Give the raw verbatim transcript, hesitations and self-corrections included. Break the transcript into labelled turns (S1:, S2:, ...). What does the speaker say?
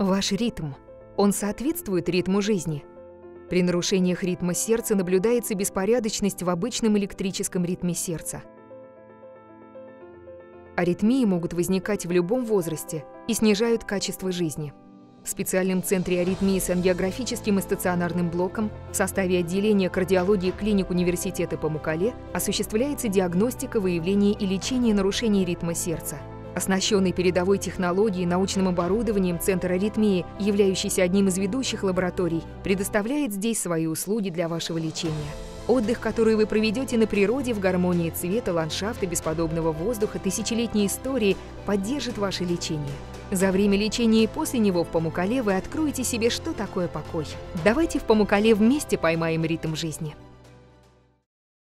S1: Ваш ритм. Он соответствует ритму жизни. При нарушениях ритма сердца наблюдается беспорядочность в обычном электрическом ритме сердца. Аритмии могут возникать в любом возрасте и снижают качество жизни. В специальном центре аритмии с ангиографическим и стационарным блоком в составе отделения кардиологии клиник университета Памуккале осуществляется диагностика, выявление и лечение нарушений ритма сердца. Оснащенный передовой технологией, научным оборудованием, Центр аритмии, являющийся одним из ведущих лабораторий, предоставляет здесь свои услуги для вашего лечения. Отдых, который вы проведете на природе в гармонии цвета, ландшафта, бесподобного воздуха, тысячелетней истории, поддержит ваше лечение. За время лечения и после него в Памуккале вы откроете себе, что такое покой. Давайте в Памуккале вместе поймаем ритм жизни.